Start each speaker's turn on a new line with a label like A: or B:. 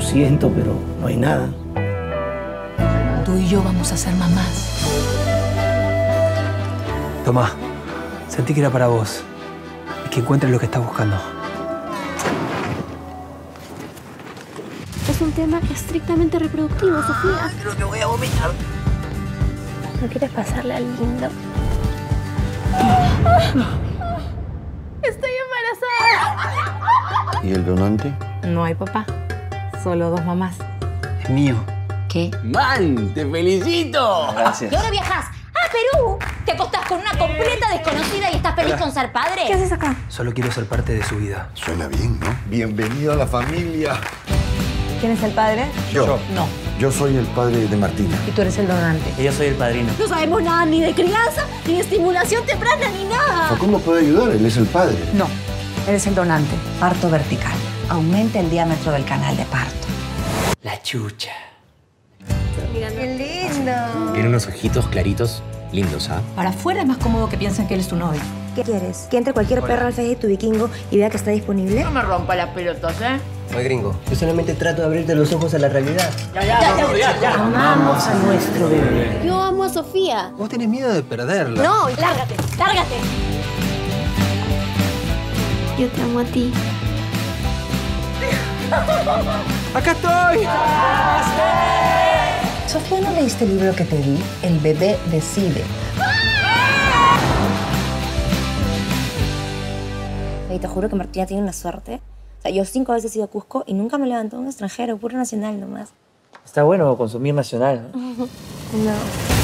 A: siento, pero no hay nada.
B: Tú y yo vamos a ser mamás.
C: Tomá, sentí que era para vos. Y que encuentres lo que estás buscando.
D: Es un tema estrictamente reproductivo, Sofía.
A: Creo que voy a vomitar.
D: ¿No quieres pasarle al lindo? ¡Estoy embarazada!
E: ¿Y el donante?
F: No hay papá, solo 2 mamás.
C: Es mío.
F: ¿Qué?
G: ¡Man, te felicito!
E: Gracias.
H: ¿Y ahora viajás a Perú? ¿Te acostás con una completa desconocida y estás feliz con ser padre?
D: ¿Qué haces acá?
C: Solo quiero ser parte de su vida.
E: Suena bien, ¿no? Bienvenido a la familia.
F: ¿Quién es el padre?
E: Yo.
F: No.
E: Yo soy el padre de Martina.
F: Y tú eres el donante.
G: Y yo soy el padrino.
D: No sabemos nada ni de crianza, ni de estimulación temprana, ni nada.
E: ¿Cómo puede ayudar? Él es el padre.
F: No, eres el donante.
I: Parto vertical. Aumenta el diámetro del canal de parto.
G: La chucha.
I: ¡Qué lindo!
G: Tiene unos ojitos claritos, lindos, ¿ah?
B: Para afuera es más cómodo que piensen que él es tu novio.
D: ¿Qué quieres? ¿Que entre cualquier perro al Facebook de tu vikingo y vea que está disponible?
H: No me rompa las pelotas, ¿eh?
J: Oye, gringo, yo solamente trato de abrirte los ojos a la realidad.
I: Amamos a nuestro bebé.
D: Yo amo a Sofía.
C: Vos tenés miedo de perderla.
D: No, lárgate, lárgate. Yo te amo a ti.
C: ¡Acá estoy!
I: Sofía, ¿no leíste el libro que te di? El bebé decide.
D: Y te juro que Martina tiene una suerte. O sea, yo 5 veces he ido a Cusco y nunca me levantó un extranjero, puro nacional nomás.
J: Está bueno consumir nacional, ¿no?
D: No.